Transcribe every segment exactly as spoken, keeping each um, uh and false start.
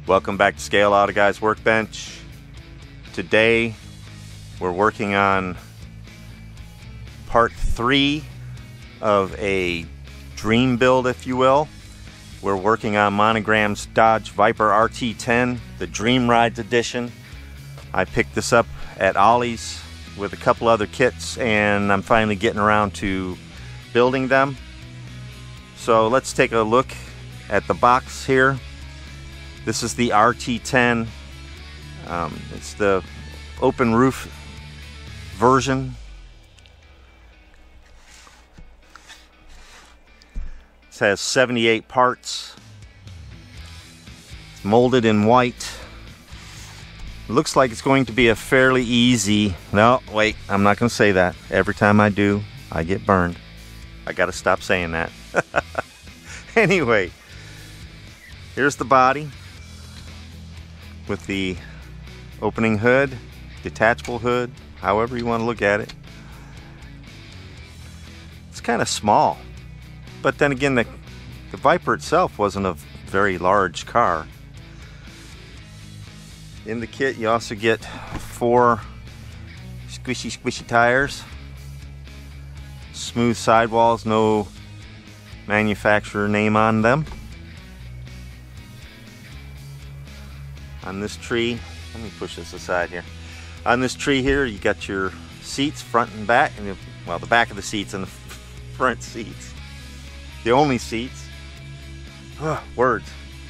Welcome back to Scale Auto Guys Workbench. Today we're working on part three of a dream build, if you will. We're working on Monogram's Dodge Viper R T ten, the Dream Rides edition. I picked this up at Ollie's with a couple other kits, and I'm finally getting around to building them. So let's take a look at the box here. This is the R T ten. Um, it's the open roof version. It has seventy-eight parts. It's molded in white. It looks like it's going to be a fairly easy... No, wait, I'm not going to say that. Every time I do, I get burned. I got to stop saying that. Anyway, here's the body with the opening hood, detachable hood, however you want to look at it. It's kind of small, but then again, the, the Viper itself wasn't a very large car. In the kit, you also get four squishy, squishy tires, smooth sidewalls, no manufacturer name on them. On this tree, let me push this aside here. On this tree here, you got your seats, front and back, and well, the back of the seats and the front seats. The only seats. Ugh, words.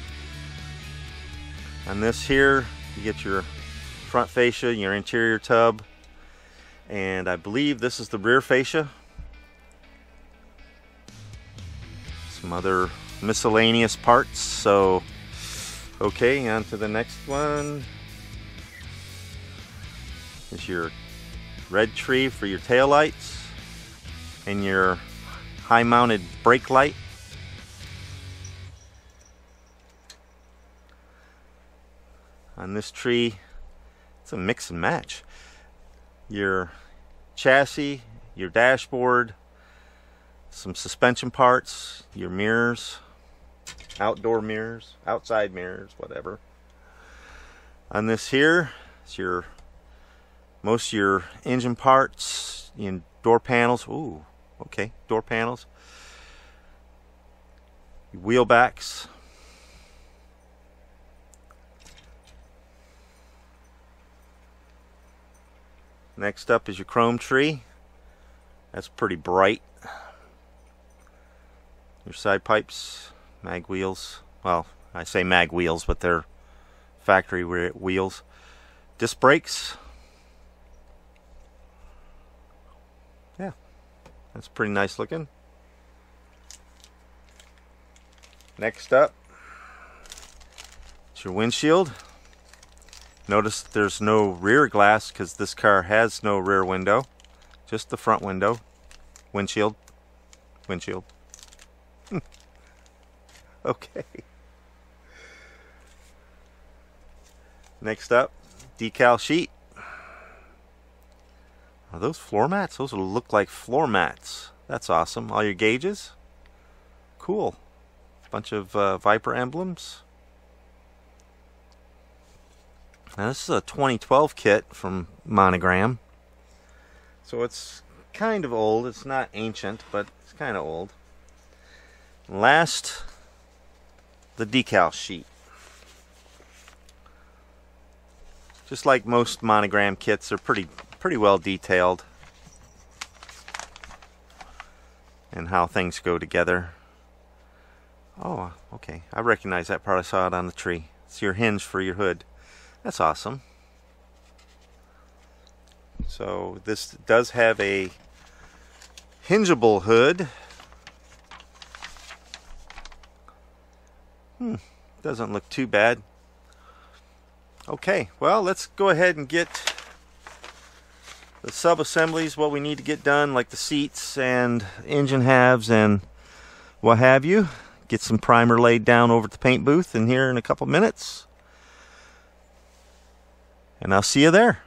On this here, you get your front fascia, your interior tub, and I believe this is the rear fascia. Some other miscellaneous parts. So, okay, on to the next one. Is your red tree for your tail lights and your high mounted brake light. On this tree, it's a mix and match. Your chassis, your dashboard, some suspension parts, your mirrors, outdoor mirrors, outside mirrors, whatever. On this here, it's your most of your engine parts, your door panels. Ooh, okay, door panels. Your wheel backs. Next up is your chrome tree. That's pretty bright. Your side pipes, mag wheels. Well, I say mag wheels, but they're factory wheels. Disc brakes. Yeah, that's pretty nice looking. Next up, it's your windshield. Notice there's no rear glass because this car has no rear window, just the front window. Windshield. Windshield. Okay. Next up, decal sheet. Are those floor mats? Those look like floor mats. That's awesome. All your gauges. Cool. Bunch of uh, Viper emblems. Now this is a twenty twelve kit from Monogram. So it's kind of old. It's not ancient, but it's kind of old. Last, the decal sheet. Just like most Monogram kits, they're pretty pretty well detailed and how things go together. Oh, okay. I recognize that part. I saw it on the tree. It's your hinge for your hood. That's awesome. So this does have a hingeable hood. Hmm, doesn't look too bad. Okay, well, let's go ahead and get the sub-assemblies, what we need to get done, like the seats and engine halves and what have you. Get some primer laid down over at the paint booth in here in a couple minutes. And I'll see you there.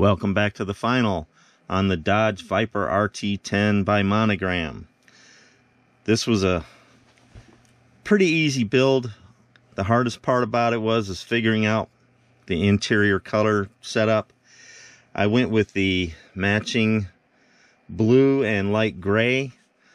Welcome back to the final on the Dodge Viper R T ten by Monogram. This was a pretty easy build. The hardest part about it was is figuring out the interior color setup. I went with the matching blue and light gray.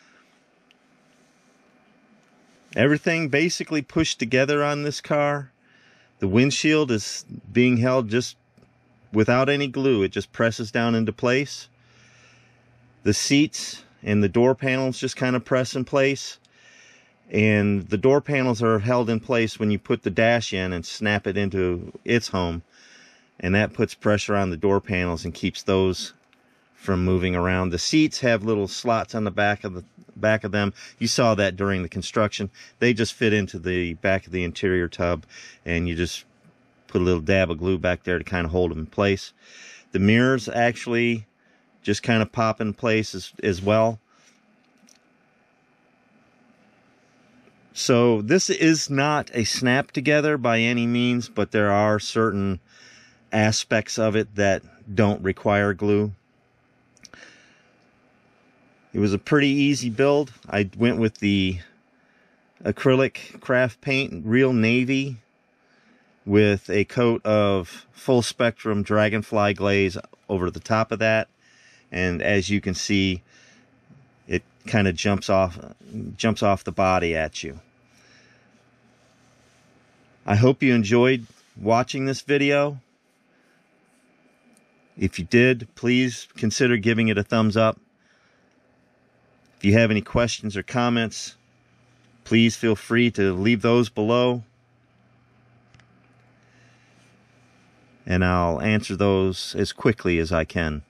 Everything basically pushed together on this car. The windshield is being held just without any glue. It just presses down into place. The seats and the door panels just kind of press in place. And the door panels are held in place when you put the dash in and snap it into its home. And that puts pressure on the door panels and keeps those from moving around. The seats have little slots on the back of the back of them. You saw that during the construction. They just fit into the back of the interior tub, and you just put a little dab of glue back there to kind of hold them in place. The mirrors actually just kind of pop in place as, as well. So this is not a snap together by any means, but there are certain aspects of it that don't require glue. It was a pretty easy build. I went with the acrylic craft paint, real navy, with a coat of full spectrum dragonfly glaze over the top of that. And as you can see, it kind of jumps off jumps off the body at you. I hope you enjoyed watching this video. If you did, please consider giving it a thumbs up. If you have any questions or comments, please feel free to leave those below, and I'll answer those as quickly as I can.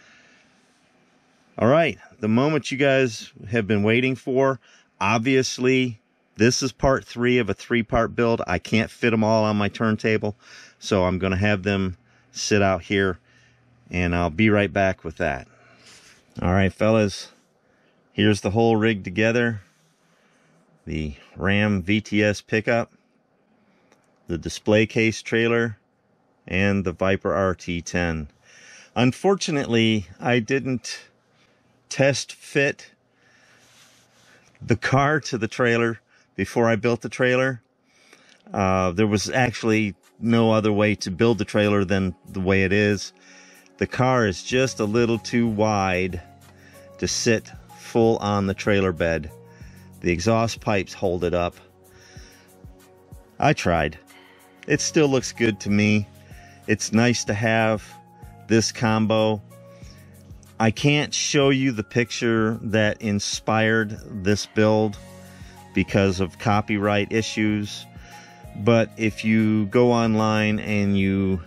All right, the moment you guys have been waiting for. Obviously, this is part three of a three-part build. I can't fit them all on my turntable, so I'm going to have them sit out here, and I'll be right back with that. All right, fellas. Here's the whole rig together. The Ram V T S pickup, the display case trailer, and the Viper R T ten. Unfortunately, I didn't test fit the car to the trailer before I built the trailer. Uh, there was actually no other way to build the trailer than the way it is. The car is just a little too wide to sit full on the trailer bed. The exhaust pipes hold it up. I tried. It still looks good to me. It's nice to have this combo. I can't show you the picture that inspired this build because of copyright issues, but if you go online and you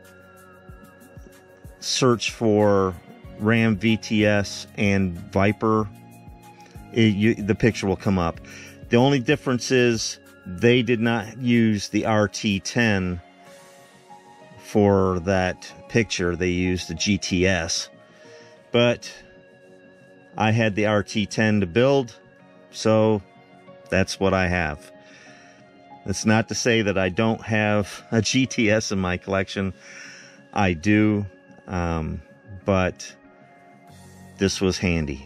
search for Ram V T S and Viper, it, you, the picture will come up. The only difference is they did not use the R T ten for that picture. They used the G T S, but I had the R T ten to build, so that's what I have. That's not to say that I don't have a G T S in my collection. I do, um, but this was handy.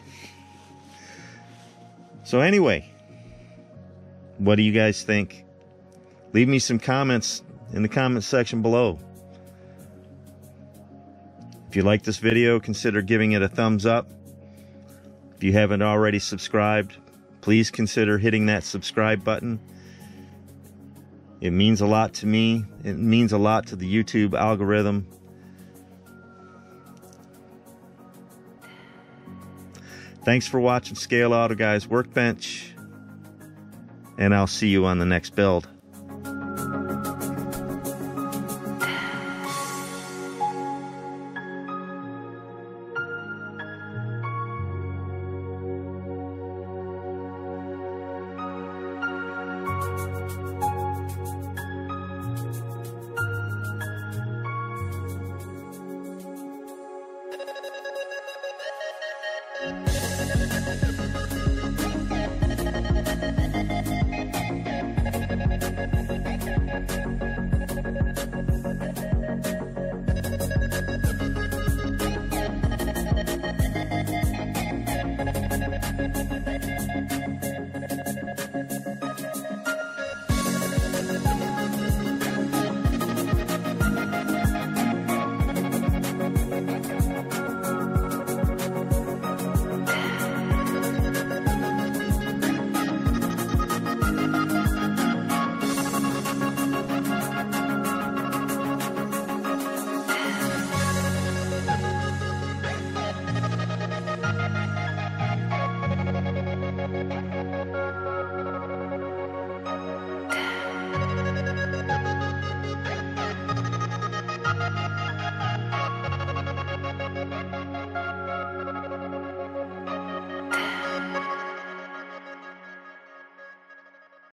So anyway, what do you guys think? Leave me some comments in the comment section below. If you like this video, consider giving it a thumbs up. If you haven't already subscribed, please consider hitting that subscribe button. It means a lot to me. It means a lot to the YouTube algorithm. Thanks for watching Scale Auto Guys Workbench, and I'll see you on the next build. We'll be right back.